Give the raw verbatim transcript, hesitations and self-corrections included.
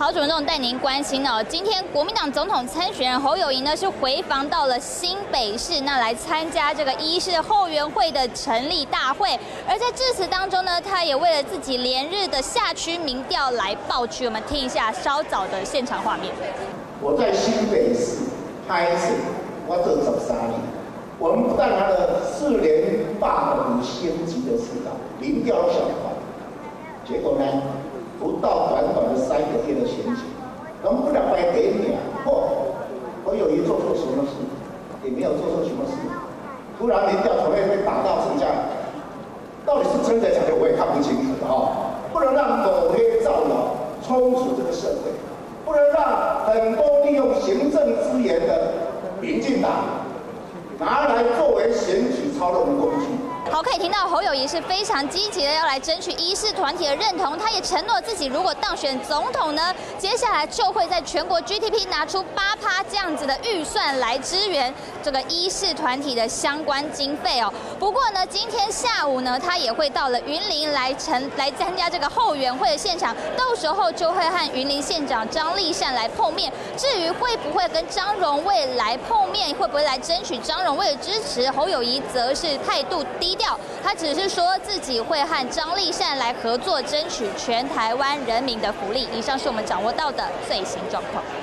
好，主持人带您关心哦。今天国民党总统参选人侯友宜呢是回访到了新北市，那来参加这个医事后援会的成立大会。而在致辞当中呢，他也为了自己连日的下区民调来爆区。我们听一下稍早的现场画面。 我在新北市拍摄，我做十三年，我们不但拿了四连霸的五星级的市长，民调小团，结果呢？ 不到短短的三个月的选举，能不了白给你啊！哦，我有一做错什么事，也没有做错什么事，突然民调团队被打到剩下，到底是真的假的，我也看不清楚哈、哦。不能让抹黑造谣充斥这个社会，不能让很多利用行政资源的民进党拿来作为选举操弄的工具。 好，可以听到侯友宜是非常积极的要来争取医事团体的认同，他也承诺自己如果当选总统呢，接下来就会在全国 G D P 拿出八趴这样子的预算来支援这个医事团体的相关经费哦。不过呢，今天下午呢，他也会到了云林来成来参加这个后援会的现场，到时候就会和云林县长张丽善来碰面。至于会不会跟张荣卫来碰面，会不会来争取张荣卫的支持，侯友宜则是态度低调。 他只是说自己会和张丽善来合作，争取全台湾人民的福利。以上是我们掌握到的最新状况。